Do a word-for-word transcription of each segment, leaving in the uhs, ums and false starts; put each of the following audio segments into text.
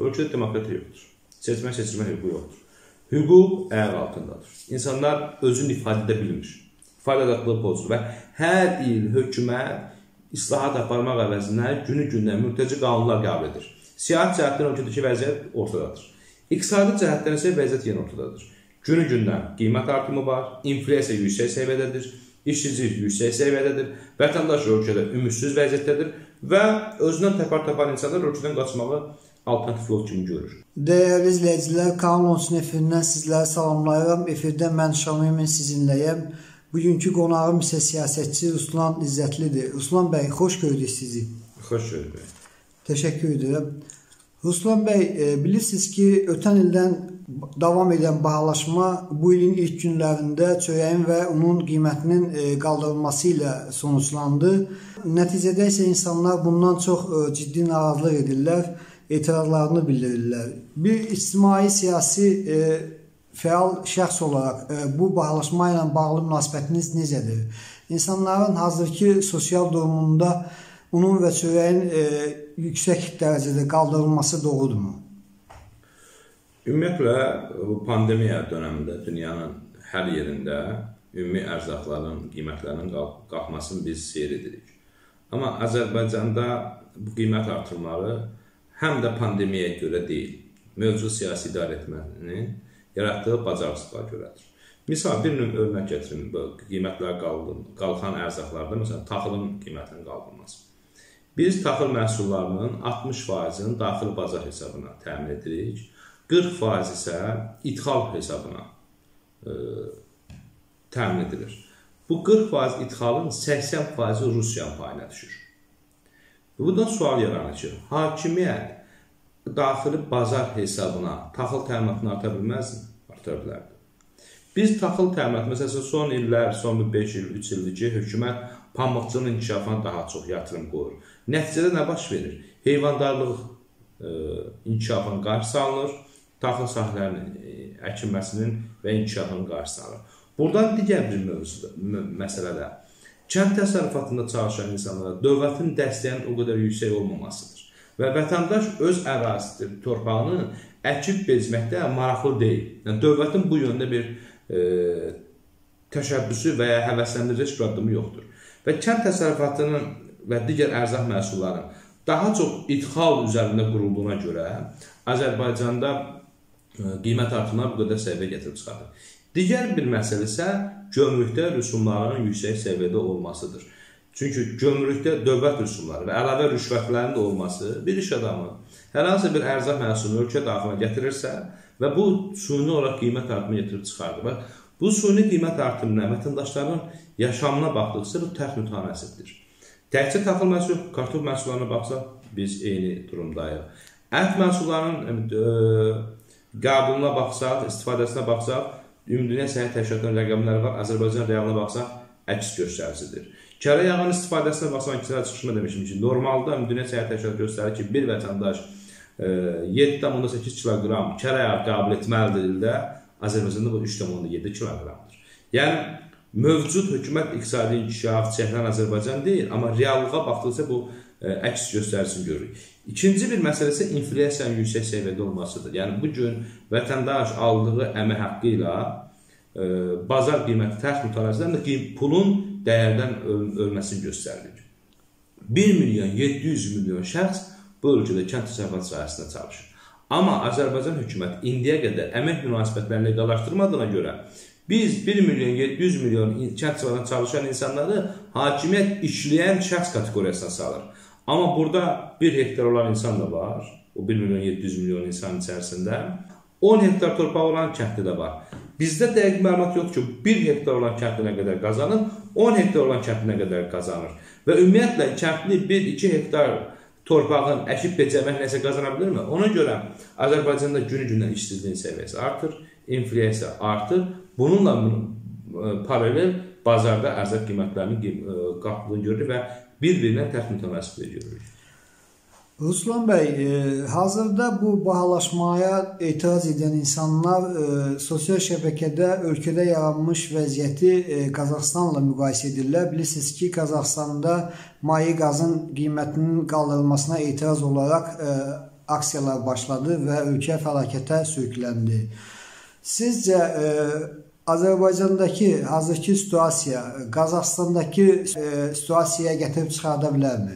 yoxdur. Ölkədə demokratiya yoxdur. Seçmə seçilmə hüququ yoxdur. Hüquq ayaq altındadır. İnsanlar özünü ifadə edə bilmir. İfadə azadlığı pozulur və hər il hökumət islahat aparmaq əvəzinə günü-gündən mürtəci qanunlar qəbul edir. Siyasi cəhətdən ölkədəki vəziyyət ortadadır. İqtisadi cəhətdən isə vəziyyət yenə ortadadır. Günü-gündən qiymət artımı var, inflyasiya yüksək səviyyədədir, işsizlik yüksək səviyyədədir, vətəndaş ölkədə ümidsiz vəziyyətdədir və özündən təpər tapan insanlar ölkədən qaçmağı alternatif yol kimi görür. Dəyərli izləyicilər, Kanal on üçün efirindən sizləri salamlayıram. Efirdə mən Şamimin sizinləyəm. Bugünkü qonağım isə siyasətçi Ruslan İzzətlidir. Ruslan bəy, xoş gördük sizi. Xoş gördük. Təşəkkür edirəm. Ruslan bəy, bilirsiniz ki, ötən ildən davam edən bahalaşma bu ilin ilk günlərində çörəyin və unun qiymətinin qaldırılması ilə sonuçlandı. Nəticədə isə insanlar bundan çox ciddi narazılıq edirlər, etirazlarını bildirirlər. Bir ictimai siyasi e, fəal şəxs olaraq e, bu bahalaşma ilə bağlı münasibətiniz necədir? İnsanların hazırki sosial durumunda unun və çörəyin e, yüksək dərəcədə qaldırılması doğrudurmu? Ümumiyyətlə, bu pandemiya dönəmində dünyanın hər yerində ümumi ərzaqların qiymətlərinin qalxmasını biz seyr edirik. Amma Azərbaycanda bu qiymət artırmaları həm də pandemiyaya görə deyil, mövcud siyasi idarə etmənin yaratdığı bacarıqsızlığa görədir. Misal, bir növ örnək gətirin, qiymətlər qalxan ərzaqlarda, məsələn, taxılın qiymətinin qaldırılması. Biz taxıl məhsullarının altmış faizini daxili bazar hesabına təmin edirik, qırx faiz isə ithal hesabına e, təmin edilir. Bu qırx faiz ithalın səksən faizi Rusiyanın payına düşür. Buradan sual yaranır ki, hakimiyyət daxili bazar hesabına taxıl təminatını arta bilməzmi? Arta bilərdi. Biz taxıl təminatı, məsələn, son illər, son beş il, üç ildir ki, hökumət pambıqçının inkişafına daha çox yatırım qoyur. Nəticədə nə baş verir? Heyvandarlıq e, inkişafının qarşısı alınır, taxıl sahələrinin e, əkilməsinin və inkişafının qarşısı alınır. Buradan digər bir mövzuda, məsələdə, kənd təsərrüfatında çalışan insanlara dövlətin dəstəyinin o qədər yüksək olmamasıdır. Və vətəndaş öz ərazisidir, torpağını əkib bezməkdə maraqlı deyil. Yəni, dövlətin bu yöndə bir e, təşəbbüsü və ya həvəsləndirici bir addımı yoxdur. Və kənd təsərrüfatının və digər ərzaq məhsullarının daha çox ithal üzərində qurulduğuna görə Azərbaycanda e, qiymət artımına bu qədər səviyyə gətirib çıxardır. Digər bir məsələ isə gömrükdə rüsumların yüksək səviyyədə olmasıdır. Çünki gömrükdə dövlət rüsumları və əlavə rüşvətlərin də olması bir iş adamı hər hansı bir ərzaq məhsulunu ölkə daxilinə gətirirsə və bu süni olaraq qiymət artımı gətirib çıxardır. Və bu süni qiymət artımına vətəndaşların yaşamına baxdıqsa bu tərs mütənasibdir. Təkcə taxıl məhsulu, kartof məhsullarına baxsaq biz eyni durumdayıq. Ət məhsullarının e, qəbuluna baxsaq, istifadəsinə baxsaq, Ümumdünya Səhiyyə Təşkilatının rəqəmləri var, Azərbaycan realına baxsaq, əks göstəricidir. Kərə yağının istifadəsinə baxsaq, ikisələ çıxışma demişim ki, normalda Ümumdünya Səhiyyə Təşkilatı göstərir ki, bir vətəndaş yeddi tam səkkiz kiloqram kərə yağı qəbul etməlidir ildə, Azərbaycanda bu üç tam yeddi kiloqramdır. Yəni, mövcud hökumət iqtisadi inkişaf çəkilən Azərbaycan deyil, amma reallığa baxdıqca bu əks göstərisini görürük. İkinci bir məsələ isə inflyasiyanın yüksək səviyyədə olmasıdır. Yəni, bugün vətəndaş aldığı əmək haqqı ilə e, bazar qiyməti tərs mütənasibətdə pulun dəyərdən öl ölməsini göstərir. bir milyon yeddi yüz milyon şəxs bu ölkədə kənd təsərrüfatı sahəsində çalışır. Amma Azərbaycan hökuməti indiyə qədər əmək münasibətlərini leqallaşdırmadığına görə biz bir milyon yeddi yüz milyon kənd təsərrüfatında çalışan insanları hakimiyyət işləyən şəxs kateqoriyasına salır. Amma burada bir hektar olan insan da var, o bir milyon yeddi yüz milyon insan içərisində. on hektar torpağı olan kəndli də var. Bizdə dəqiq məlumat yoxdur ki, bir hektar olan kəndli nə qədər qazanır, on hektar olan kəndli nə qədər qazanır. Və ümumiyyətlə, kəndli bir iki hektar torpağın əkib becərmək nəsə qazana bilirmi? Ona görə Azərbaycanda günü-gündən işsizliyin səviyyəsi artır, inflyasiya artır. Bununla paralel bazarda ərzaq qiymətlərinin qalxdığını görürük və bir-birinə tərs mütənasiblik görürük. Ruslan bəy, e, hazırda bu bahalaşmaya etiraz edən insanlar e, sosial şəbəkədə ölkədə yaranmış vəziyyəti e, Qazaxıstanla müqayisə edirlər. Bilirsiniz ki, Qazaxıstanda maye qazın qiymətinin qaldırılmasına etiraz olaraq e, aksiyalar başladı və ölkə fəlakətə sürükləndi. Sizcə e, Azərbaycandakı hazırki situasiya Qazaxstandakı e, situasiyaya gətirib çıxarda bilərmi?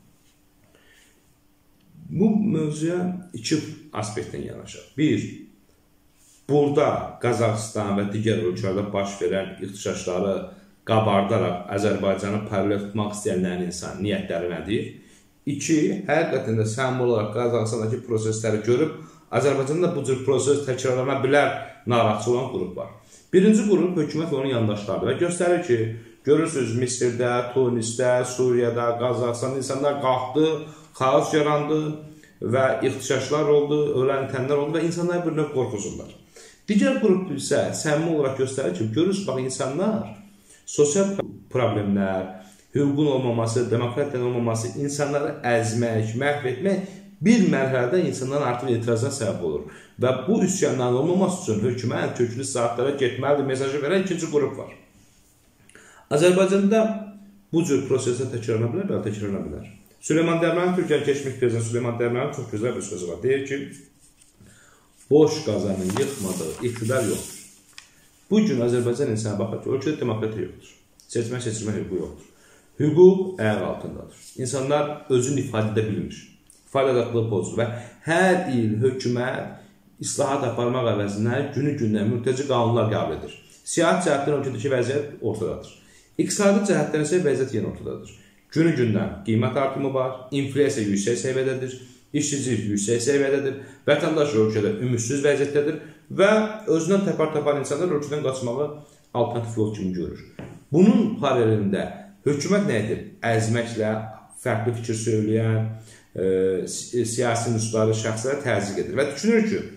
Bu mövzuya iki aspektdən yanaşır. Bir, burada Qazaxstan və digər ölkələrdə baş verən ixtişaşları qabardaraq Azərbaycanı paralel tutmaq istəyənlərin insan niyyətləri nədir? İki, həqiqətən də səmimi olaraq Qazaxstandakı prosesləri görüb Azərbaycanda bu cür proses təkrarlana bilər narahatçı olan qrup var. Birinci qrup hökumət və onun yandaşlarıdır və göstərir ki, görürsünüz Misirdə, Tunisdə, Suriyada, Qazaxstanda insanlar qalxdı, xaos yarandı və ixtişaşlar oldu, ölən itənlər oldu və insanlar bir növ qorxusunlar. Digər qrup isə səmimi olaraq göstərir ki, görürsünüz, bax, insanlar sosial problemlər, hüququn olmaması, demokratiyanın olmaması, insanları əzmək, məhv etmək bir mərhələdə insanların artıq etirazına səbəb olur. Və bu üsyanların olmaması üçün hökumət köklü saatlara getməlidir mesajı verən ikinci qrup var. Azərbaycanda bu cür prosesdə təkrarlana bilər, bəli təkrarlana bilər. Süleyman Demirel'in Türkiyə keçmiş prezident Süleyman Demirel'in çox gözəl bir sözü var. Deyir ki, boş qazanın yıxmadığı iqtidar yoxdur. Bugün Azərbaycan insana baxır ki, ölkədə demokratiya yoxdur. Seçmə seçilmə hüququ yoxdur. Hüquq ayaq altındadır. İnsanlar özünü ifadə edə bilmir. İfadə azadlığı pozulur və hər il hökumət islahat aparmaq əvəzinə günü-gündən mürtəci qanunlar qəbul edir. Siyasi cəhətdən ölkədəki vəziyyət ortadadır. İqtisadi cəhətdən isə vəziyyət yenə ortadadır. Günü-gündən qiymət artımı var, inflyasiya yüksək səviyyədədir, işsizlik yüksək səviyyədədir, vətəndaş ölkədə ümidsiz vəziyyətdədir və özündən təpər tapan insanlar ölkədən qaçmağı alternativ yol kimi görür. Bunun paralelində hökumət nə edir? Əzməklə, fərqli fikir söyləyən, e, siyasi nüsları şəxslərə təzyiq edir və düşünür ki,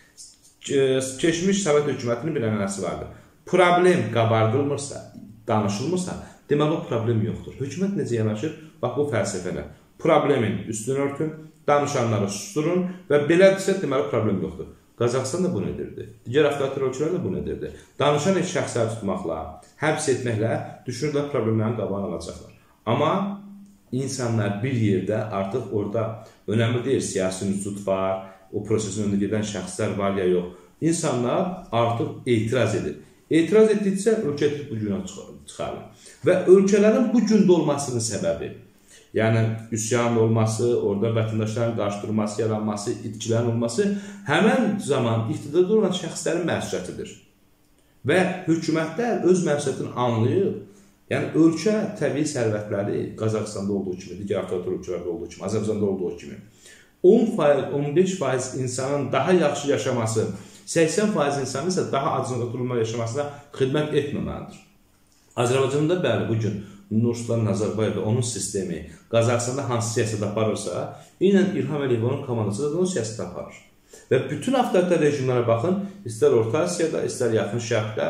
keçmiş Sovet hökumətinin bir ənənəsi vardır. Problem qabardılmırsa, danışılmırsa, deməli o problem yoxdur. Hökumət necə yanaşır? Bax, bu fəlsəfələ. Problemin üstünü örtün, danışanları susturun və belədirsə, deməli problem yoxdur. Qazaxstan da bunu edirdi. Digər avtoritar ölkələr də bunu edirdi. Danışan heç şəxsləri tutmaqla, həbs etməklə düşünürlər problemlərin qabağını alacaqlar. Amma insanlar bir yerdə artıq orada önəmli deyil, siyasi institut var, o prosesin önündə gedən şəxslər var ya yox. İnsanlar artıq etiraz edir. Etiraz etdikcə ölkə bu günə çıxarır. Və ölkələrin bu gündə olmasının səbəbi, yəni üsyan olması, orada vətəndaşların qarşıdurması, yaranması, itkilərin olması həmən zaman iqtidarda olan şəxslərin məsuliyyətidir. Və hökumətlər öz məsuliyyətini anlayıb, yəni ölkə təbii sərvətləri Qazaxstanda olduğu kimi, digər avtoritar ölkələrdə olduğu kimi, Azərbaycanda olduğu kimi on faiz, on beş faiz insanın daha yaxşı yaşaması, səksən faiz insanın isə daha acınqlı durumda yaşamasına xidmət etməməlidir. Azərbaycanda bəli, bugün Nursultan Nazarbayev və onun sistemi Qazaxstanda hansı siyasət aparırsa, ilə İlham Əliyev onun komandası da onun siyasət aparır. Və bütün avtoritar rejimlərə baxın, istər Orta Asiyada, istər Yaxın Şərqdə,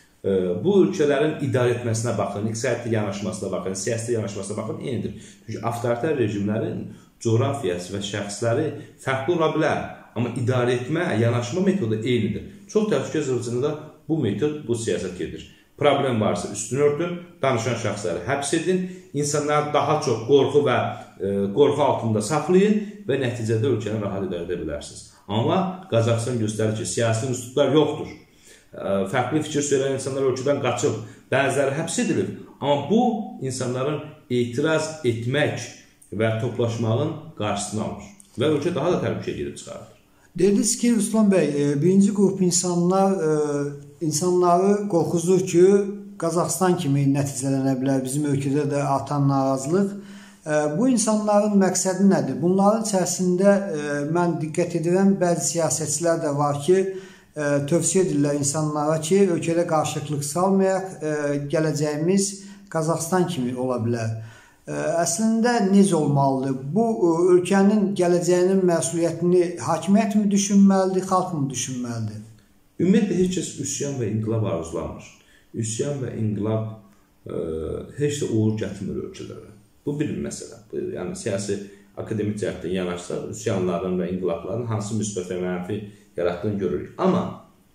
bu ölkələrin idarə etməsinə baxın, iqtisadi yanaşmasına baxın, siyasi yanaşmasına baxın, eynidir. Çünki avtoritar rejimlərin coğrafiyası və şəxsləri fərqli ola bilər, amma idarə etmə, yanaşma metodu eynidir. Çox təhlükə zırhcında bu metod, bu siyasət gedir. Problem varsa üstünü örtün, danışan şəxsləri həbs edin, insanları daha çox qorxu və e, qorxu altında saxlayın və nəticədə ölkəni rahat idarə edə bilərsiniz. Amma Qazaxstan göstərir ki, siyasi institutlar yoxdur. E, fərqli fikir söyləyən insanlar ölkədən qaçıb, bəziləri həbs edilir. Amma bu, insanların etiraz etmək və toplaşmağın qarşısını alır. Və ölkə daha da təhlükəyə gedib çıxarır. Dediniz ki, Ruslan bəy, birinci qrup insanlar insanları qorxuzur ki, Qazaxstan kimi nəticələnə bilər, bizim ölkədə də artan narazılıq. Bu insanların məqsədi nədir? Bunların içərisində mən diqqət edirəm, bəzi siyasətçilər də var ki, tövsiyə edirlər insanlara ki, ölkədə qarşılıqlıq salmayaq, gələcəyimiz Qazaxstan kimi ola bilər. Əslində necə olmalıdır? Bu ölkənin gələcəyinin məsuliyyətini hakimiyyət mi düşünməlidir, xalq mı düşünməlidir? Ümumiyyətlə, heç kəs üsyan və inqilab arzulamır. Üsyan və inqilab e, heç də uğur gətirmir ölkələrə. Bu bir məsələ. Bu, yəni, siyasi akademik cəhətdən yanaşsaq, üsyanların və inqilabların hansı müsbət və mənfi yaratdığını görürük. Amma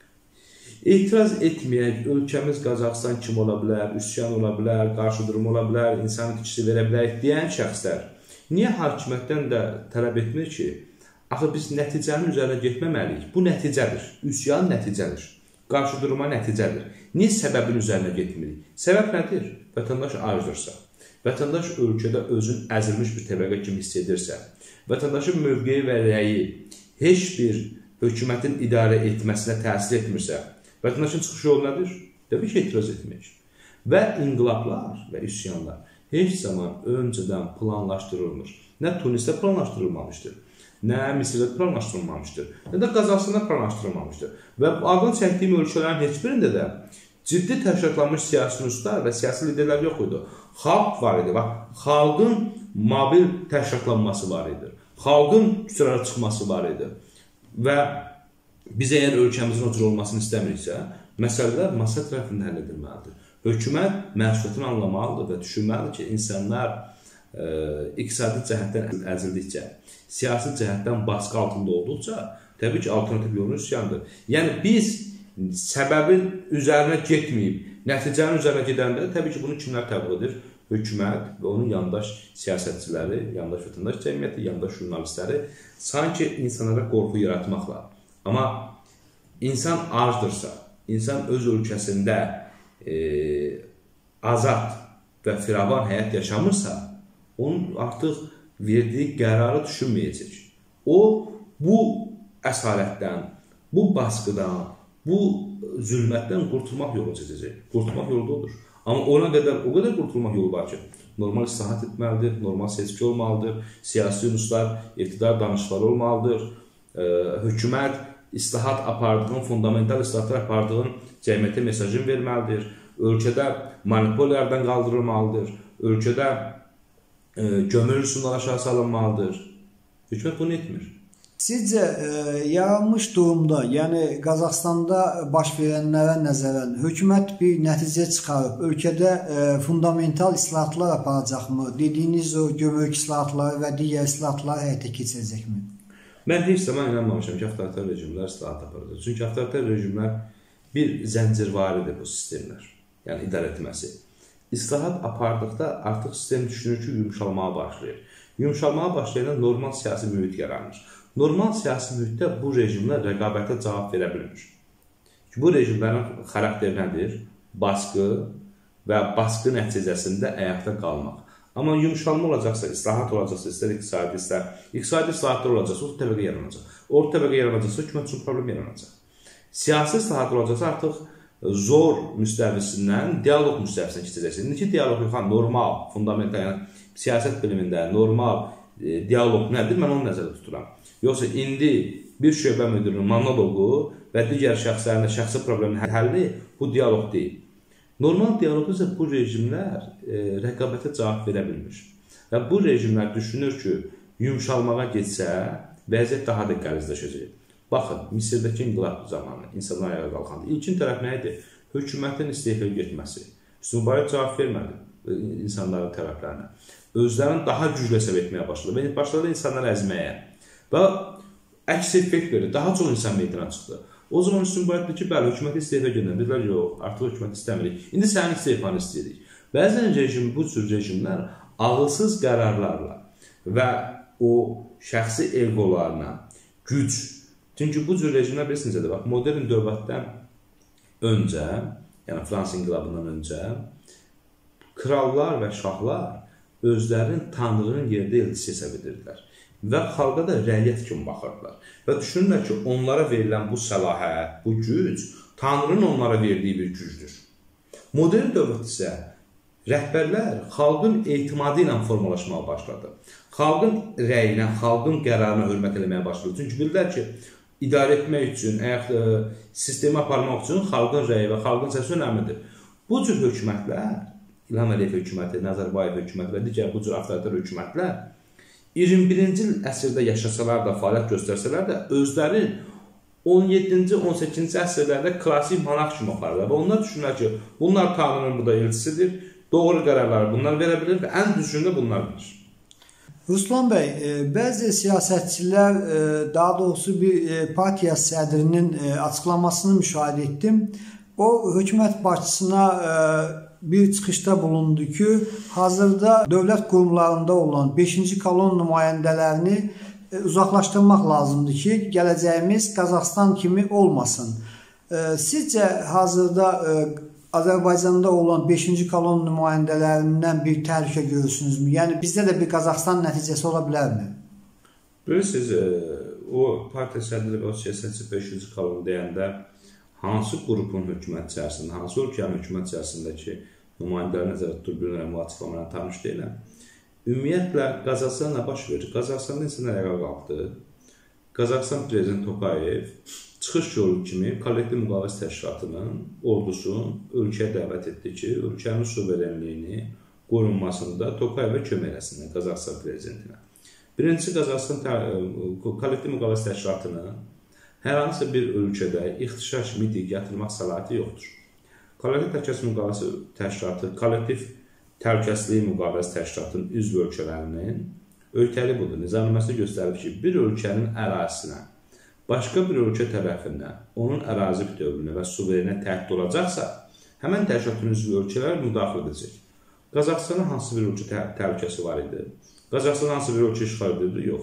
etiraz etməyək, ölkəmiz Qazaxstan kimi ola bilər, üsyan ola bilər, qarşı durum ola bilər, insan itkisi verə bilər deyən şəxslər niyə hakimiyyətdən də tələb etmir ki, Axı biz nəticənin üzərinə getməməliyik. Bu nəticədir. Üsyan nəticədir. Qarşı durma nəticədir. Niyə səbəbin üzərinə getmirik? Səbəb nədir? Vətəndaş acdırsa, vətəndaş ölkədə özün əzilmiş bir təbəqə kimi hiss edirsə, vətəndaşın mövqeyi və rəyi heç bir hökumətin idarə etməsinə təsir etmirsə, vətəndaşın çıxış yolu nədir? Təbii ki, etiraz etmək. Və inqilablar və üsyanlar heç zaman öncədən planlaşdırılmış. Nə Tunisdə planlaşdırılmamışdır, nə Misirdə planlaşdırılmamışdır, nə də Qazaxstanda planlaşdırılmamışdır. Və adını çəkdiyim ölkələrin heç birində də ciddi təşkilatlanmış siyasi nüslər və siyasi liderlər yox idi. Xalq var idi. Bax, xalqın mobil təşkilatlanması var idi. Xalqın küçələrə çıxması var idi. Və biz əgər ölkəmizin o cür olmasını istəmiriksə, məsələlər masa tərəfində həll edilməlidir. Hökumət məsuliyyətini anlamalıdır və düşünməlidir ki, insanlar e, iqtisadi cəhətdən əzildikcə, siyasi cəhətdən baskı altında olduqca, təbii ki, alternativ yolun üsyandır. Yəni, biz səbəbin üzərinə getməyib, nəticənin üzərinə gedəndə, təbii ki, bunu kimlər təbliğ edir? Hökumət və onun yandaş siyasətçiləri, yandaş vətəndaş cəmiyyəti, yandaş jurnalistləri sanki insanlara qorxu yaratmaqla. Amma insan acdırsa, insan öz ölkəsində e, azad və firavan həyat yaşamırsa, onun artıq verdiyi qərarı düşünməyəcək. O, bu əsalətdən, bu baskıdan, bu zülmətdən qurtulmaq yolu çəkəcək. Qurtulmaq yolu da odur. Amma ona qədər, o qədər qurtulmaq yolu var ki, normal islahat etməlidir, normal seçki olmalıdır, siyasi nüslar, iqtidar danışıqları olmalıdır, e, hökumət islahat apardığın, fundamental islahatlar apardığın cəmiyyətə mesajın verməlidir, ölkədə manipuliyalardan qaldırılmalıdır, ölkədə e, gömül üsulları aşağı salınmalıdır. Hökumət bunu etmir. Sizcə, e, yaranmış durumda, yəni Qazaxstanda baş verənlərə nəzərən, hökumət bir nəticə çıxarıb, ölkədə e, fundamental islahatlar aparacaqmı? Dediyiniz o gömrük islahatları və digər islahatlar həyata keçirəcəkmi? Mən heç zaman inanmamışam ki, avtoritar rejimlər islahat aparacaq. Çünki avtoritar rejimlər bir zəncirvaridir bu sistemlər, yəni idarə etməsi. İslahat apardıqda artıq sistem düşünür ki, yumşalmağa başlayır. Yumşalmağa başlayanda normal siyasi mühit yaranır. Normal siyasi mühitdə bu rejimlər rəqabətə cavab verə bilmir. Bu rejimlərin xarakteri nədir? Baskı və baskı nəticəsində ayaqda qalmaq. Amma yumşalma olacaqsa, islahat olacaqsa, istər iqtisadi, istər iqtisadi islahatlar olacaqsa, orta təbəqə yaranacaq. Orta təbəqə yaranacaqsa, hökumət üçün problem yaranacaq. Siyasi islahat olacaqsa, artıq zor müstəvisindən dialoq müstəvisinə keçəcəksə. İndiki dialoq yox, normal, fundamental, yəni siyasət bilimində normal e, dialoq nədir? Mən onu nəzərdə tuturam. Yoxsa indi bir şöbə müdürünün monoloqu və digər şəxslərin də şəxsi problemin həlli bu dialoq deyil. Normal dialoqda isə bu rejimlər e, rəqabətə cavab verə bilmir. Və bu rejimlər düşünür ki, yumşalmağa getsə, vəziyyət daha da qəlizləşəcək. Baxın, Misirdəki inqilab zamanı insanlar ayağa qalxandı. İlkin tərəf nə idi? Hökumətin istehfaya getməsi. Mübarək cavab vermədi insanların tərəflərinə. Özlərini daha güclü hesab etməyə başladı. Və başladı insanları əzməyə. Və əks effekt verir. Daha çox insan meydana çıxdı. O zaman Mübarəkdir ki, bəli, hökuməti istehfaya gedən. Bizlər yox, artıq hökuməti istəmirik. İndi sənin istehfanı istəyirik. Bəzən rejim, bu cür rejimlər ağılsız qərarlarla və o şəxsi egolarına güc. Çünki bu cür rejimlər bilirsiniz də, bax, modern dövlətdən öncə, yəni Fransız inqilabından öncə, krallar və şahlar özlərinin Tanrının yerdə elçisi hesab edirdilər. Və xalqa da rəiyyət kimi baxırdılar. Və düşünürlər ki, onlara verilən bu səlahət, bu güc, Tanrının onlara verdiyi bir gücdür. Modern dövlət isə rəhbərlər xalqın etimadı ilə formalaşmağa başladı. Xalqın rəyinə, xalqın qərarına hörmət eləməyə başladı. Çünki bilirlər ki, idarə etmək üçün, əyək, sistemi aparmaq üçün xalqın rəyi və xalqın səsi önəmlidir. Bu cür hökumətlər, İlham Əliyev hökuməti, Nazarbayev hökuməti və digər bu cür avtoritar hökumətlər iyirmi birinci əsrdə yaşasalar da, fəaliyyət göstərsələr də, özləri on yeddinci on səkkizinci əsrlərdə klassik monarx kimi aparırlar və onlar düşünürlər ki, bunlar Tanrının burada elçisidir, doğru qərarları bunlar verə bilir və ən düzgün də bunlar bilir. Ruslan bəy, bəzi siyasətçilər, daha doğrusu bir partiya sədrinin açıqlamasını müşahidə etdim. O, hökumət başçısına bir çıxışda bulundu ki, hazırda dövlət qurumlarında olan beşinci kolon nümayəndələrini uzaqlaşdırmaq lazımdır ki, gələcəyimiz Qazaxstan kimi olmasın. Sizcə hazırda Azərbaycanda olan beşinci kolon nümayəndələrindən bir təhlükə görürsünüzmü? Yəni bizdə də bir Qazaxstan nəticəsi ola bilərmi? Bilirsiniz, o partiya sədri və o siyasətçi beşinci kolon deyəndə hansı qrupun hökumət içərisində, hansı ölkənin hökumət içərisindəki nümayəndələr nəzərdə tutub bilmirəm, o açıqlamalarına tanış deyiləm. Ümumiyyətlə, Qazaxstanda nə baş verir? Qazaxstanda insan ayağa qalxdı. Qazaxstan prezidenti Tokayev çıxış yolu kimi kollektiv müqavilə təşkilatının ordusunu ölkəyə dəvət etdi ki, ölkənin suverenliyini qorunmasında Tokayevə kömək eləsinlər Qazaxstan prezidentinə. Birincisi, Qazaxstan kollektiv müqavilə təşkilatının hər hansı bir ölkədə ixtişaş miting yatırmaq səlahiyyəti yoxdur. Kollektiv təhlükəsizlik müqaviləsi təşkilatı, kollektiv təhlükəsizlik müqaviləsi təşkilatının üzv ölkələrinin öhdəliyi budur. Nizamnaməsində göstərilib ki, bir ölkənin ərazisinə başqa bir ölkə tərəfindən onun ərazi bütövlüyünə və suvereninə təhdid olacaqsa, həmən təşkilatın üzv ölkələr müdaxilə edəcək. Qazaxstana hansı bir ölkə tə təhlükəsi var idi? Qazaxstan hansı bir ölkə işğal edirdi? Yox.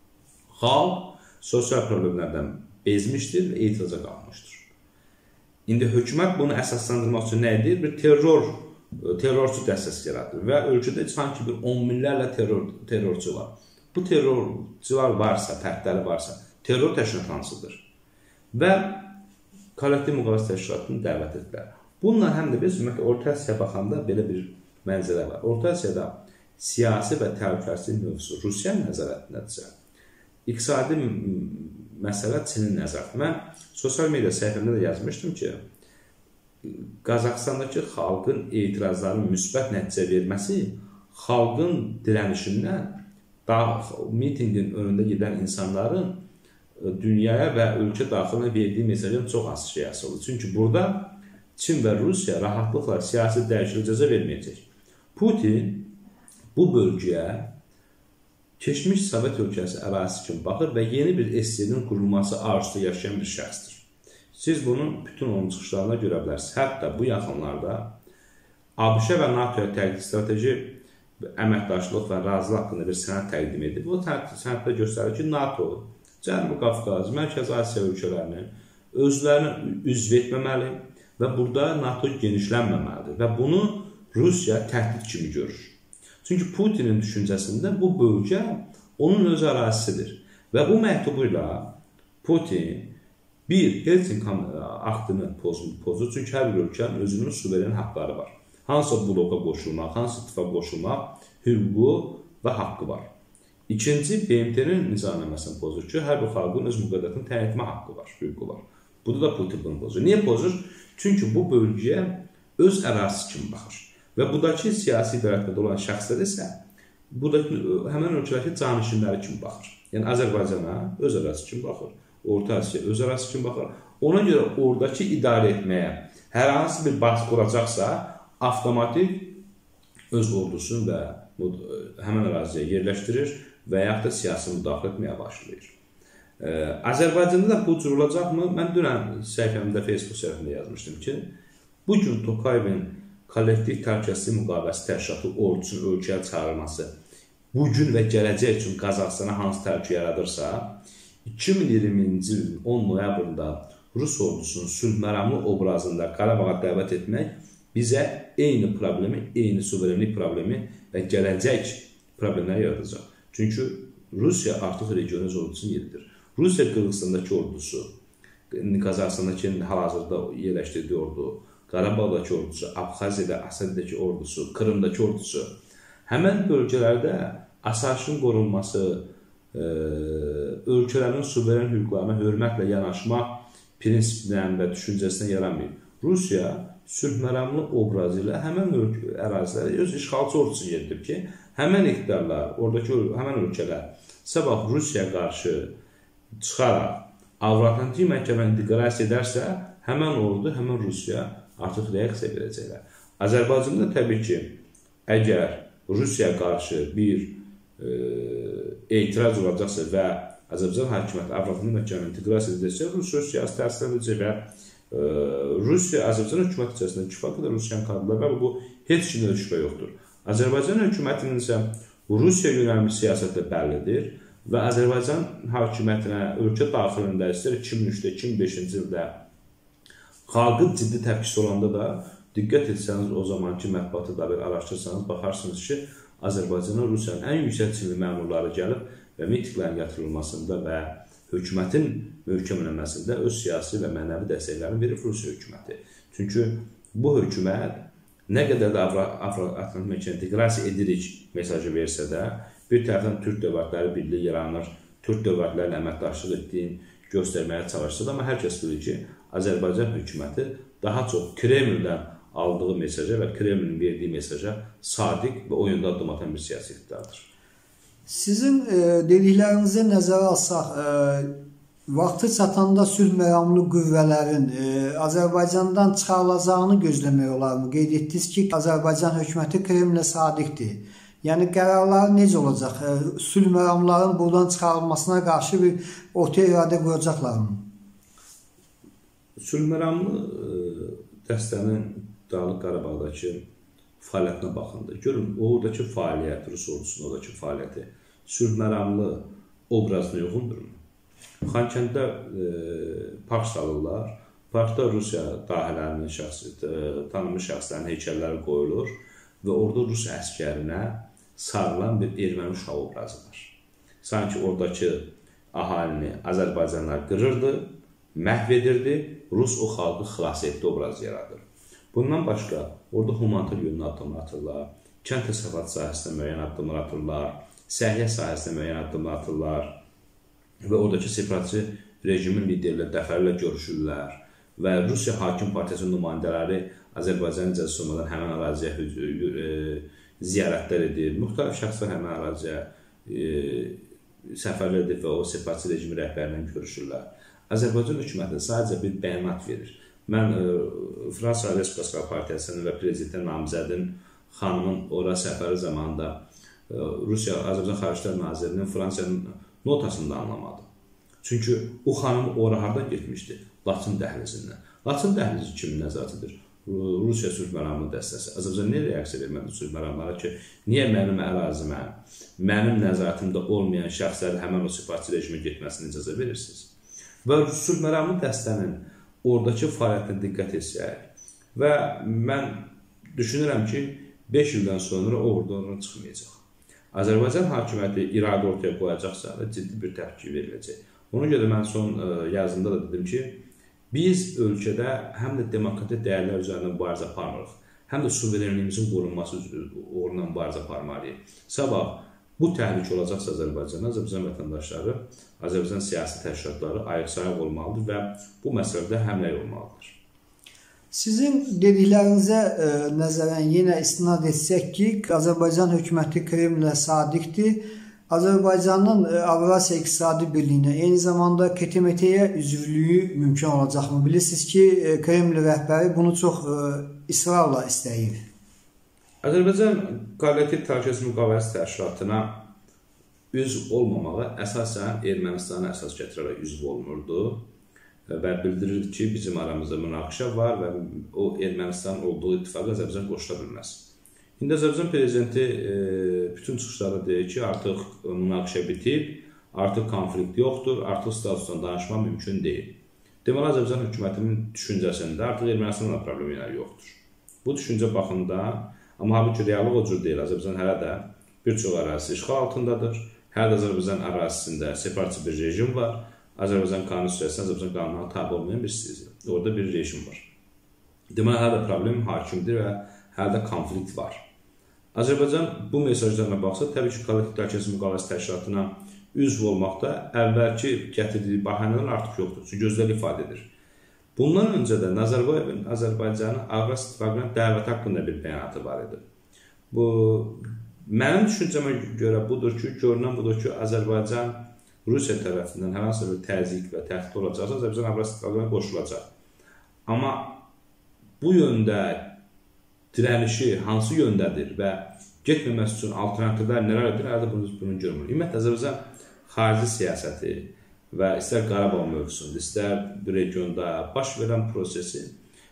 Xalq sosial problemlərdən bezmişdir və etiraza qalmışdır. İndi hökumət bunu əsaslandırmaq üçün nə edir? Bir terror, terrorçu dəstəsi yaradır və ölkədə sanki bir on minlərlə terror, terrorçu var. Bu terrorçular varsa, fərdləri varsa, terror təşkilatı hansıdır? Və kollektiv müqavilə təşkilatını dəvət etdilər. Bununla həm də biz Orta Asiyaya baxanda belə bir mənzərə var. Orta Asiyada siyasi və təhlükəsizlik mövzusu Rusiya nəzarətindədirsə, iqtisadi məsələ Çinin nəzarəti. Mən sosial media səhifəmdə də yazmışdım ki, Qazaxstandakı xalqın etirazlarının müsbət nəticə verməsi xalqın dirənişindən mitingin önündə gedən insanların dünyaya və ölkə daxilinə verdiyi mesajın çox az şey asılıdır. Çünki burada Çin və Rusiya rahatlıqla siyasi dəyişikliyə icazə verməyəcək. Putin bu bölgəyə keçmiş Sovet ölkəsi ərazisi kimi baxır və yeni bir S S R-nin qurulması arzusu yaşayan bir şəxsdir. Siz bunun bütün onun çıxışlarına görə bilərsiniz. Hətta bu yaxınlarda ABŞ və NATO-ya təqdim strateji əməkdaşlıq və razılıq haqqında bir sənəd təqdim edib. Bu sənəddə göstərir ki, NATO, Cənubi Qafqaz, Mərkəzi Asiya ölkələrinin özlərini üzv etməməli və burada NATO genişlənməməlidir və bunu Rusiya təhdid kimi görür. Çünki Putinin düşüncəsində bu bölgə onun öz ərazisidir və bu məktubu ilə Putin bir, Helsinki aktını pozur, çünki hər bir ölkənin özünün suveren haqqları var. Hansı bloka qoşulmaq, hansı ittifaq qoşulmaq hüququ və haqqı var. İkinci, B M T-nin nizamnaməsini pozur ki, hər bir xalqın öz müqəddəratını təyin etmə haqqı var, hüququ var. Burada da Putin bunu pozur. Niyə pozur? Çünki bu bölgəyə öz ərazisi kimi baxır. Və buradakı siyasi idarədə olan şəxslər isə buradakı həmən ölkədəki canişinləri kimi baxır. Yəni Azərbaycana öz ərazisi kimi baxır. Orta Asiya öz ərazisi kimi baxır. Ona görə oradakı idarə etməyə hər hansı bir baskı olacaqsa, avtomatik öz ordusunu da həmən əraziyə yerləşdirir və yaxud da siyasi müdaxilə etməyə başlayır. Azərbaycanda da bu cür olacaqmı? Mən dünən səhifəmdə, Facebook səhifəmdə yazmışdım ki, bugün Tokayevin kollektiv təhlükəsizlik müqaviləsi təşkilatı ordusunun ölkəyə çağırması bugün və gələcək üçün Qazaxstana hansı təhlükə yaradırsa, iki min iyirminci ilin on noyabrında Rus ordusunun sülhməramlı obrazında Qarabağa dəvət etmək bizə eyni problemi, eyni suverenlik problemi və gələcək problemləri yaradacaq. Çünki Rusiya artıq region öz ordusunu yeridir. Rusiya Qırğızstandakı ordusu, Qazaxstandakı hal-hazırda yerləşdirdiyi ordu, Qarabağdakı ordusu, Abxaziyada, Asadidəki ordusu, Krımdakı ordusu, həmən bölgələrdə asayişin qorunması, e, ölkələrin suveren hüquqlarına hörmətlə yanaşmaq prinsipindən və düşüncəsindən yaranmayıb. Rusiya sülhməramlı obrazı ilə həmən ərazilərə öz işğalçı ordusu yedirib ki, həmən iqtidarlar, oradakı həmən ölkələr sabah Rusiyaya qarşı çıxaraq Avroatlantik məhkəməni deqrasiya edərsə, həmən ordu, həmən Rusiya artıq reaksiya verəcəklər. Azərbaycanda təbii ki, əgər Rusiyaya qarşı bir e, etiraz olacaqsa və Azərbaycan hakimiyyəti Avroatlantik məhkəməni deqrasiya edəcəksə, Rusiya siyasi təsir edəcək və e, Rusiya Azərbaycan hökuməti içərisində kifayət qədər Rusiyanın kadrları və bu heç kimdə şübhə yoxdur. Azərbaycan hökumətinin isə Rusiya yönəlmiş siyasəti bəllidir və Azərbaycan hakimiyyətinə ölkə daxilində istər iki min üçdə, iki min beşinci ildə xalqın ciddi təpkisi olanda da diqqət etsəniz, o zamanki mətbuatı da bir araşdırsanız, baxarsınız ki, Azərbaycana Rusiyanın ən yüksək çinli məmurları gəlib və mitinglərin yatırılmasında və hökumətin möhkəmlənməsində öz siyasi və mənəvi dəstəklərini verir Rusiya hökuməti. Çünki bu hökumət nə qədər də Avro-Atlantik inteqrasiya edirik mesajı versə də, bir tərəfdən Türk dövlətləri birliyi yaranır, Türk dövlətlərlə əməkdaşlıq etdiyini göstərməyə çalışsa da, amma hər kəs bilir ki, Azərbaycan hökuməti daha çox Kremldən aldığı mesaja və Kremlin verdiyi mesaja sadiq və o yöndə addım atan bir siyasi iqtidardır. Sizin e, dediklərinizi nəzərə alsaq, e, vaxtı çatanda sülh məramlı qüvvələrin e, Azərbaycandan çıxarılacağını gözləmək olarmı? Qeyd etdiniz ki, Azərbaycan hökuməti Kremlə sadiqdir. Yəni qərarları necə olacaq? E, sülh məramların buradan çıxarılmasına qarşı bir ortaya iradə quracaqlarmı? Sülh məramlı e, dəstənin Dağlıq Qarabağdakı fəaliyyətinə baxında görün, oradakı fəaliyyət, Rus ordusunun oradakı fəaliyyəti sülh məramlı obrazına uyğundurmu? Xankənddə e, park salırlar, parkda Rusiya dahilərinin, şəxsi, e, tanınmış şəxslərin heykəlləri qoyulur və orada Rus əskərinə sarılan bir erməni uşağı obrazı var. Sanki oradakı əhalini Azərbaycanlar qırırdı, məhv edirdi, Rus o xalqı xilas etdi obrazı yaradır. Bundan başqa, orada humanitar yönlü addımlar atırlar, kənd təsərrüfatı sahəsində müəyyən addımlar atırlar, səhiyyə sahəsində müəyyən addımlar atırlar və oradakı separatçı rejimin liderləri dəfələrlə görüşürlər və Rusiya Hakim Partiyasının nümayəndələri Azərbaycan icazəsi olmadan həmin əraziyə e, ziyarətlər edir, müxtəlif şəxslər həmin əraziyə e, səfərlər edir və o separatçı rejimin rəhbərlə görüşürlər. Azərbaycan hökuməti sadəcə bir bəyanat verir. Mən e, Fransa Respublika Partiyasının və Prezident namizədin xanımın ora səfəri zamanında e, Rusiya Azərbaycan Xaricilər Nazirinin Fransa'nın notasını da anlamadım. Çünki o xanım ora hardan getmişdi? Laçın dəhlizindən. Laçın dəhlizi kimin nəzarətidir? Rusiya sülh məramlı dəstəsi. Azərbaycan niyə reaksiya vermədi sülh məramlara ki, niyə mənim ərazimə, mənim nəzarətimdə olmayan şəxslərin həmən o separatçı rejimə getməsini icazə verirsiniz? Və sülh məramlı dəstənin oradakı fəaliyyətinə diqqət etsək və mən düşünürəm ki, beş ildən sonra o oradan çıxmayacaq. Azərbaycan hakimiyyəti iradə ortaya qoyacaqsa da ciddi bir təpki veriləcək. Ona görə mən son yazımda da dedim ki, biz ölkədə həm də demokratik dəyərlər üzərində mübarizə aparmırıq, həm də suverenliyimizin qorunması uğruna mübarizə aparmalıyıq. Sabah bu təhlükə olacaqsa Azərbaycanda, Azərbaycan vətəndaşları, Azərbaycan siyasi təşkilatları ayıq-sayıq olmalıdır və bu məsələdə həmləy olmalıdır. Sizin dediklərinizə e, nəzərən yenə istinad etsək ki, Azərbaycan hökuməti Kremlə sadiqdir. Azərbaycanın e, Avrasiya İqtisadi Birliyinə, eyni zamanda K T M T-yə üzvlüyü mümkün olacaqmı? Bilirsiniz ki, e, Kreml rəhbəri bunu çox e, israrla istəyir. Azərbaycan Kollektiv Təhlükəsizlik Müqaviləsi Təşkilatına üzv olmamağı əsasən Ermənistan'a əsas gətirərək üzv olunurdu və bildirir ki, bizim aramızda münaqişə var və o Ermənistan olduğu ittifaqa Azərbaycan qoşula bilməz. İndi Azərbaycan prezidenti e, bütün çıxışlarda deyir ki, artıq münaqişə bitib, artıq konflikt yoxdur, artıq statusdan danışma mümkün deyil. Deməli, Azərbaycan hökumətinin düşüncəsində artıq Ermənistanla problemlər yoxdur. Bu düşüncə baxımda, amma halbuki reallıq o cür deyil. Azərbaycan hələ də bir çox ərazisi işğal altındadır. Hələ də Azərbaycan ərazisində separatçı bir rejim var. Azərbaycan Konstitusiyasına, Azərbaycan qanununa tabi olmayan bir orada bir rejim var. Deməli, hələ də problem hakimdir və hələ də konflikt var. Azərbaycan bu mesajlarına baxsa, təbii ki, Kollektiv Təhlükəsizlik Müqaviləsi Təşkilatına üzv olmaqda əvvəlki gətirdiyi bəhanələr artıq yoxdur. Çünki gözəl ifadə edir. Bundan öncə də Nazarbayevin Azərbaycanı Avrasiya İttifaqına dəvəti haqqında bir bəyanatı var idi. Bu, mənim düşüncəmə görə budur ki, görünən budur ki, Azərbaycan Rusiya tərəfindən hər hansı bir təzyiq və təhdid olacaqsa, Azərbaycan Avrasiya İttifaqına qoşulacaq. Amma bu yöndə dirənişi hansı yöndədir və getməməsi üçün alternativlər nələrdir, hələ də bunu, bunu görmür. Ümumiyyətlə, Azərbaycan xarici siyasəti və istər Qarabağ mövzusunda, istər bir regionda baş verən prosesi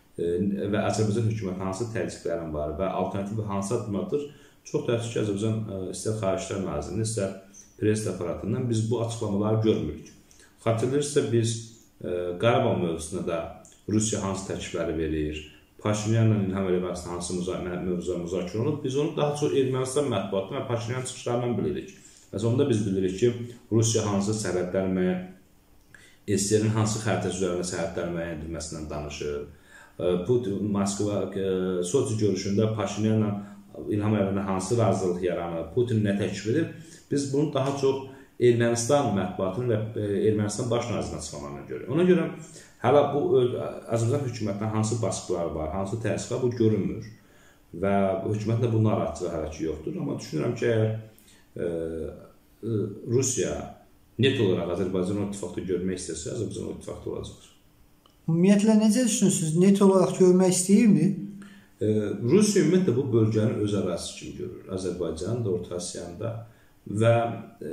və Azərbaycan hökuməti hansı təzyiqlərin var və alternativ hansı addımlardır, çox təəssüf ki, Azərbaycan istər Xaricilər Nazirliyinin, istər press aparatından biz bu açıqlamaları görmürük. Xatırlayırsa biz e, Qarabağ mövzusunda da Rusiya hansı təklifləri verir, Paşinyanla İlham Əliyev arasında hansı mövzular müzakirə olunub, biz onu daha çox Ermənistan mətbuatı və Paşinyan çıxışlarından bilirik. Məsələn, onda biz bilirik ki, Rusiya hansı sərhədlər müəyyən, S S R-in hansı xəritəsi üzərində sərhədlər müəyyən edilməsindən danışır. Putin, Moskva, Soçi görüşündə Paşinyanla İlham Əliyevlə hansı razılıq yaranır, Putin nə təklif edir, biz bunu daha çox Ermənistan mətbuatının və Ermənistan baş nazirinin açıqlamalarına görürük. Ona görə hələ bu Azərbaycan hökumətindən hansı baskılar var, hansı təsirlər bu görünmür və hökumətin də bu narahatçılığı hələ ki yoxdur. Amma düşünürəm ki, əgər e, Rusiya net olaraq Azərbaycan o ittifaqda görmək istəsə, Azərbaycan o ittifaqda olacaq. Ümumiyyətlə, necə düşünürsünüz? Net olaraq görmək istəyirmi? E, Rusiya ümumiyyətlə bu bölgənin öz ərazisi kimi görür. Azərbaycan da, Orta Asiyanda və e,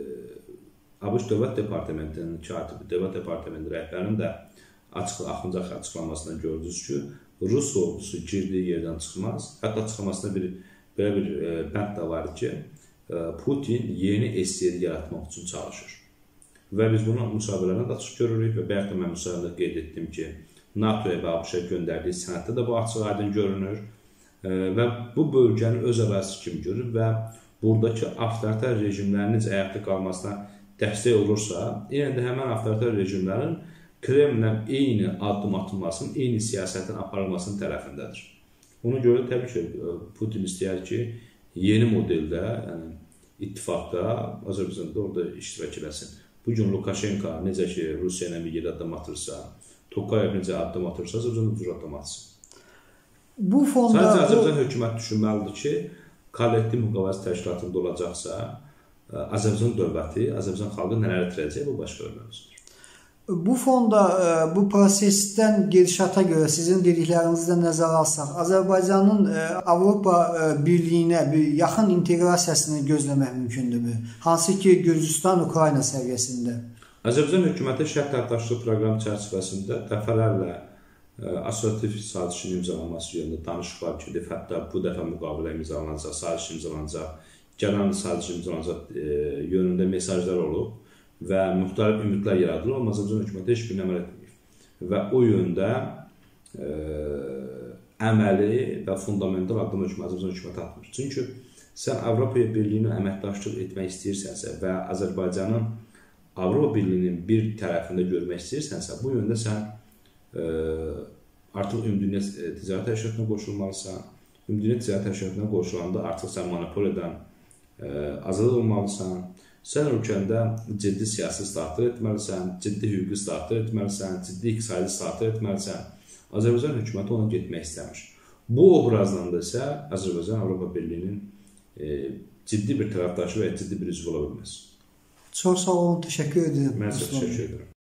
ABŞ Dövlət Departamentinin katibi, Dövlət Departamenti rəhbərinin də açıq, axıncaq açıqlamasından gördünüz ki, Rus ordusu girdiyi yerdən çıxmaz. Hətta açıqlamasında bir, belə bir e, bənd də var ki, e, Putin yeni S S R yaratmaq üçün çalışır. Və biz bunu müsahibələrdə də açıq görürük və bəyək də mən müsahibədə qeyd etdim ki, NATO-ya və ABŞ-a göndərdiyi sənəddə də bu açıq aydın görünür e, və bu bölgəni öz ərazisi kimi görür və buradakı avtoritar rejimlərin necə həyatda qalmasına dəstək olursa, yenə də həmən avtoritar rejimlərin Kremllə eyni addım atılmasının, eyni siyasətin aparılmasının tərəfindədir. Ona görə təbii ki, Putin istəyər ki, yeni modeldə, yəni ittifaqda, Azərbaycanda orada iştirak eləsin. Bugün Lukashenko necə ki, Rusiya ilə bir yerdə addım atırsa, Tokayev necə addım atırsa, Azərbaycan da addım atsın. Bu fonda... Sadəcə Azərbaycan hökuməti düşünməlidir ki, kollektiv müqavilə təşkilatında olacaqsa, Azərbaycan dövləti, Azərbaycan xalqı nələr itirəcək, bu başqa bir mövzudur. Bu fonda, bu prosesdən gedişata görə sizin dediklərinizdə nəzərə alsaq, Azərbaycanın Avropa Birliyinə bir yaxın inteqrasiyasını gözləmək mümkündürmü? Hansı ki, Gürcüstan-Ukrayna səviyyəsində? Azərbaycan hökuməti şərq tərəfdaşlıq proqramı çərçivəsində dəfələrlə asosiativ sazişin imzalanması yönündə danışıqlar ki, hətta bu dəfə müqavilə imzalanacaq, saziş imzalanacaq, gələn saziş imzalanacaq yönündə mesajlar olub və müxtəlif ümidlər yaradılır, amma Azərbaycan hökuməti heç birini əməl etmir. Və o yöndə e, əməli və fundamental addım hökuməti Azərbaycan hökuməti atmır. Çünki sən Avropa Birliyinin əməkdaşlıq etmək istəyirsənsə və Azərbaycanın Avropa Birliyinin bir tərəfində görmək istəyirsənsə, bu yöndə sən e, artıq ümumdünya ticarət təşkilatına qoşulmalısan. Ümumdünya ticarət təşkilatına qoşulanda artıq sən monopoliyadan e, azad olmalısan. Sən ölkəndə ciddi siyasi startlar etməlisən, ciddi hüquqi startlar etməlisən, ciddi iqtisadi startlar etməlisən. Azərbaycan hökuməti ona getmək istəmir. Bu obrazdan da isə Azərbaycan Avropa Birliyinin e, ciddi bir tərəfdaşı və ciddi bir üzvü ola bilməz. Çox sağ olun, təşəkkür edirəm. Mən sizə təşəkkür edirəm.